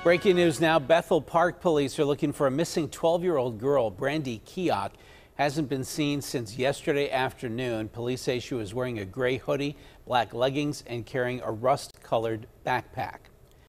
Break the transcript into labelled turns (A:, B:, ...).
A: Breaking news now, Bethel Park Police are looking for a missing 12-year-old girl. Brandy Keyock hasn't been seen since yesterday afternoon. Police say she was wearing a gray hoodie, black leggings, and carrying a rust-colored backpack.